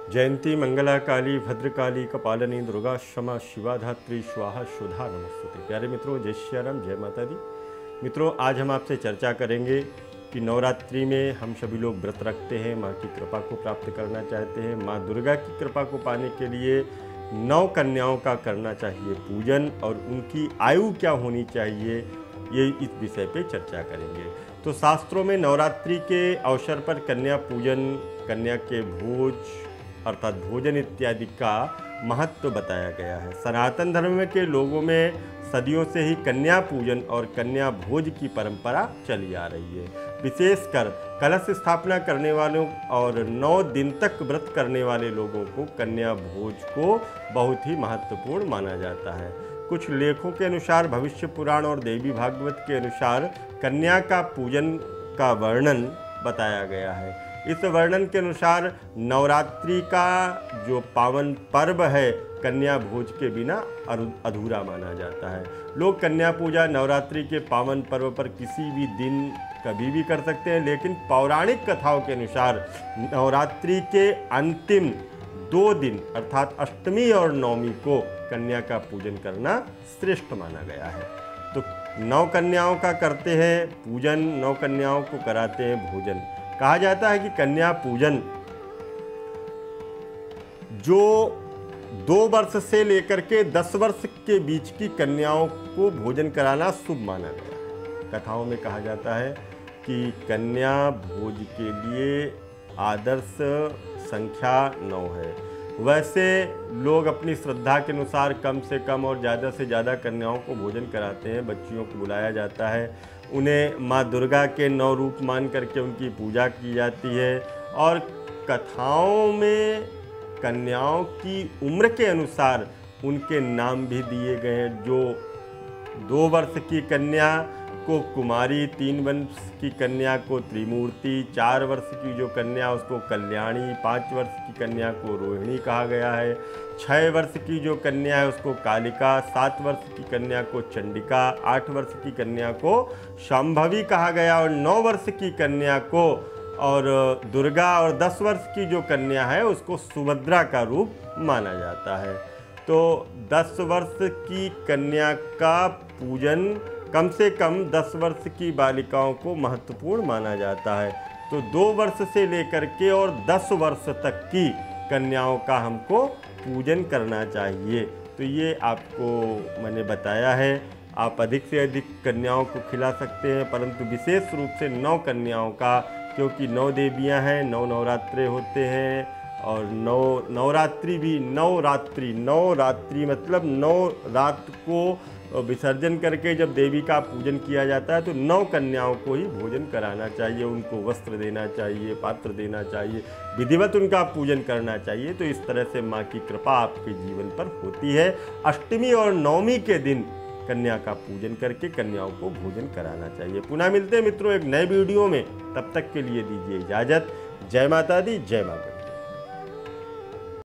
जयंती मंगला काली भद्रकाली कपालिनी दुर्गा क्षमा शिवा धात्री स्वाहा सुधा नमस्ते। प्यारे मित्रों, जय श्री राम, जय माता दी। मित्रों, आज हम आपसे चर्चा करेंगे कि नवरात्रि में हम सभी लोग व्रत रखते हैं, माँ की कृपा को प्राप्त करना चाहते हैं। माँ दुर्गा की कृपा को पाने के लिए 9 कन्याओं का करना चाहिए पूजन और उनकी आयु क्या होनी चाहिए, ये इस विषय पे चर्चा करेंगे। तो शास्त्रों में नवरात्रि के अवसर पर कन्या पूजन, कन्या के भोज अर्थात भोजन इत्यादि का महत्व बताया गया है। सनातन धर्म के लोगों में सदियों से ही कन्या पूजन और कन्या भोज की परंपरा चली आ रही है। विशेषकर कलश स्थापना करने वालों और 9 दिन तक व्रत करने वाले लोगों को कन्या भोज को बहुत ही महत्वपूर्ण माना जाता है। कुछ लेखों के अनुसार, भविष्य पुराण और देवी भागवत के अनुसार कन्या का पूजन का वर्णन बताया गया है। इस वर्णन के अनुसार नवरात्रि का जो पावन पर्व है कन्या भोज के बिना अधूरा माना जाता है। लोग कन्या पूजा नवरात्रि के पावन पर्व पर किसी भी दिन कभी भी कर सकते हैं, लेकिन पौराणिक कथाओं के अनुसार नवरात्रि के अंतिम 2 दिन अर्थात अष्टमी और नवमी को कन्या का पूजन करना श्रेष्ठ माना गया है। तो 9 कन्याओं का करते हैं पूजन, 9 कन्याओं को कराते हैं भोजन। कहा जाता है कि कन्या पूजन जो 2 वर्ष से लेकर के 10 वर्ष के बीच की कन्याओं को भोजन कराना शुभ माना गया है। कथाओं में कहा जाता है कि कन्या भोज के लिए आदर्श संख्या 9 है। वैसे लोग अपनी श्रद्धा के अनुसार कम से कम और ज़्यादा से ज़्यादा कन्याओं को भोजन कराते हैं। बच्चियों को बुलाया जाता है, उन्हें माँ दुर्गा के 9 रूप मान करके उनकी पूजा की जाती है। और कथाओं में कन्याओं की उम्र के अनुसार उनके नाम भी दिए गए हैं। जो 2 वर्ष की कन्या को कुमारी, 3 वर्ष की कन्या को त्रिमूर्ति, 4 वर्ष की जो कन्या उसको कल्याणी, 5 वर्ष की कन्या को रोहिणी कहा गया है, 6 वर्ष की जो कन्या है उसको कालिका, 7 वर्ष की कन्या को चंडिका, 8 वर्ष की कन्या को शांभवी कहा गया और 9 वर्ष की कन्या को और दुर्गा और 10 वर्ष की जो कन्या है उसको सुभद्रा का रूप माना जाता है। तो 10 वर्ष की कन्या का पूजन कम से कम 10 वर्ष की बालिकाओं को महत्वपूर्ण माना जाता है। तो 2 वर्ष से लेकर के और 10 वर्ष तक की कन्याओं का हमको पूजन करना चाहिए। तो ये आपको मैंने बताया है। आप अधिक से अधिक कन्याओं को खिला सकते हैं, परंतु विशेष रूप से 9 कन्याओं का, क्योंकि 9 देवियां हैं, 9 नवरात्रे होते हैं और 9 नवरात्रि भी 9 रात्रि मतलब 9 रात को विसर्जन करके जब देवी का पूजन किया जाता है तो 9 कन्याओं को ही भोजन कराना चाहिए। उनको वस्त्र देना चाहिए, पात्र देना चाहिए, विधिवत उनका पूजन करना चाहिए। तो इस तरह से माँ की कृपा आपके जीवन पर होती है। अष्टमी और नवमी के दिन कन्या का पूजन करके कन्याओं को भोजन कराना चाहिए। पुनः मिलते हैं मित्रों एक नए वीडियो में, तब तक के लिए दीजिए इजाज़त। जय माता दी, जय माता।